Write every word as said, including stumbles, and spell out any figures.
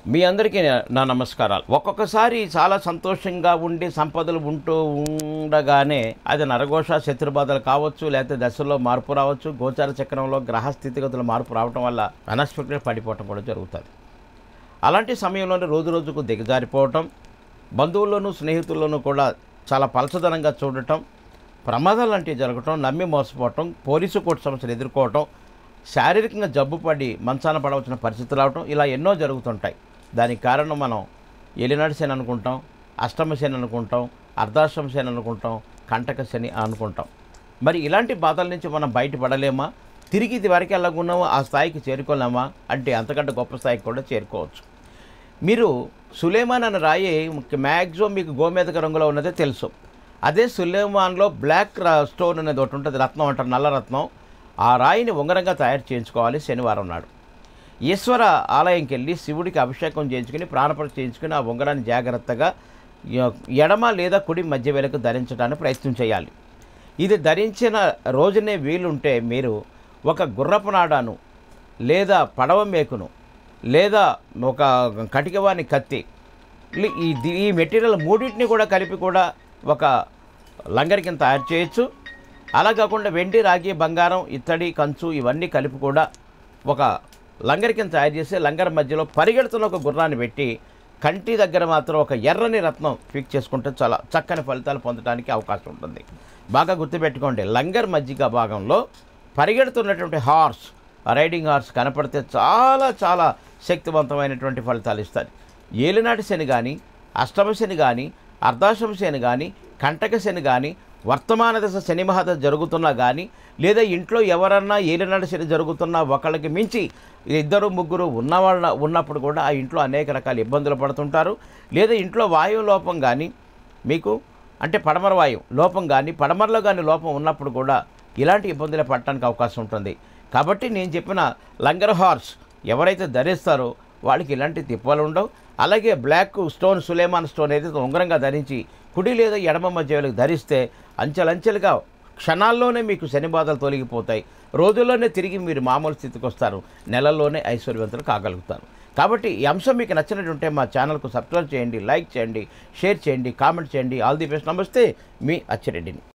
మీ అందరికీ నా నమస్కారాలు. ఒక్కొక్కసారి చాలా సంతోషంగా ఉండి సంపదలు ఉంటూ ఉండగానే అది నరఘోష శత్రుబాధలు కావచ్చు, లేకపోతే దశల్లో మార్పు రావచ్చు, గోచార చక్రంలో గ్రహ స్థితిగతుల మార్పు రావడం వల్ల అన్ఎక్స్పెక్టెడ్ పడిపోవటం కూడా జరుగుతుంది. అలాంటి సమయంలోనే రోజు రోజుకు దిగజారిపోవటం, బంధువుల్లోనూ స్నేహితుల్లోనూ కూడా చాలా పలచదనంగా చూడటం, ప్రమాదాలు లాంటివి జరగటం, నమ్మి మోసపోవటం, పోలీసు కోర్టు సమస్యలు ఎదుర్కోవటం, శారీరకంగా జబ్బు పడి మంచాన పడవలసిన పరిస్థితులు రావటం, ఇలా ఎన్నో జరుగుతుంటాయి. దానికి కారణం మనం ఏలినాటి శని అనుకుంటాం, అష్టమ శని అనుకుంటాం, అర్ధాష్టమ శని అనుకుంటాం, కంటక శని అనుకుంటాం. మరి ఇలాంటి బాధల నుంచి మనం బయటపడలేమా? తిరిగి ఇది వరకు ఎలాగున్నామో ఆ స్థాయికి చేరుకోలేమా అంటే అంతకంటే గొప్ప స్థాయికి కూడా చేరుకోవచ్చు. మీరు సులేమాన్ అని రాయి మ్యాక్సిమం మీకు గోమేదక రంగులో ఉన్నదే తెలుసు. అదే సులేమాన్లో బ్లాక్ స్టోన్ అనేది ఒకటి ఉంటుంది, రత్నం అంటారు, నల్ల రత్నం. ఆ రాయిని ఉంగరంగా తయారు చేయించుకోవాలి శనివారం నాడు. ఈశ్వర ఆలయంకి వెళ్ళి శివుడికి అభిషేకం చేయించుకుని ప్రాణప్రతిష్ఠ చేయించుకుని ఆ ఉంగరాన్ని జాగ్రత్తగా ఎడమ లేదా కుడి మధ్య వేలకు ధరించడానికి ప్రయత్నం చేయాలి. ఇది ధరించిన రోజునే వీలుంటే మీరు ఒక గుర్రపు నాడాను లేదా పడవ మేకును లేదా ఒక కటికవాని కత్తి, ఈ ఈ మెటీరియల్ మూడింటిని కూడా కలిపి కూడా ఒక లంగరి కింద తయారు చేయొచ్చు. అలా కాకుండా వెండి, రాగి, బంగారం, ఇత్తడి, కంచు ఇవన్నీ కలిపి కూడా ఒక లంగరి కింద తయారు చేసి లంగర్ మధ్యలో పరిగెడుతున్న ఒక గుర్రాన్ని పెట్టి కంటి దగ్గర మాత్రం ఒక ఎర్రని రత్నం ఫిక్స్ చేసుకుంటే చాలా చక్కని ఫలితాలు పొందడానికి అవకాశం ఉంటుంది. బాగా గుర్తుపెట్టుకోండి, లంగర్ మధ్య భాగంలో పరిగెడుతున్నటువంటి హార్స్, రైడింగ్ హార్స్ కనపడితే చాలా చాలా శక్తివంతమైనటువంటి ఫలితాలు ఇస్తుంది. ఏలినాటి శని కానీ, అష్టమ శని కానీ, అర్ధాష్టమ శని కానీ, కంటక శని కానీ, వర్తమాన దశ శని మహాదశ జరుగుతున్నా కానీ, లేదా ఇంట్లో ఎవరన్నా ఏలినాటి శని జరుగుతున్నా ఒకళ్ళకి మించి ఇద్దరు ముగ్గురు ఉన్నవాళ్ళ ఉన్నప్పుడు కూడా ఆ ఇంట్లో అనేక రకాల ఇబ్బందులు పడుతుంటారు. లేదా ఇంట్లో వాయువు లోపం కానీ, మీకు అంటే పడమర వాయువు లోపం కానీ, పడమరలో కానీ లోపం ఉన్నప్పుడు కూడా ఇలాంటి ఇబ్బందులు పడటానికి అవకాశం ఉంటుంది. కాబట్టి నేను చెప్పిన లంగర్ హార్స్ ఎవరైతే ధరిస్తారో వాళ్ళకి ఇలాంటి తిప్పలు ఉండవు. అలాగే బ్లాక్ స్టోన్, సులేమాన్ స్టోన్ ఏదైతే ఉంగరంగా ధరించి కుడి లేదా ఎడమ మధ్య వేలకు ధరిస్తే అంచెలంచెలుగా క్షణాల్లోనే మీకు శని బాధలు తొలగిపోతాయి. రోజుల్లోనే తిరిగి మీరు మామూలు స్థితికి వస్తారు. నెలల్లోనే ఐశ్వర్యవంతులు కాగలుగుతారు. కాబట్టి ఈ అంశం మీకు నచ్చినట్టుంటే మా ఛానల్కు సబ్స్క్రైబ్ చేయండి, లైక్ చేయండి, షేర్ చేయండి, కామెంట్ చేయండి. All the best. నమస్తే, మీ అచ్చిరెడ్డిని.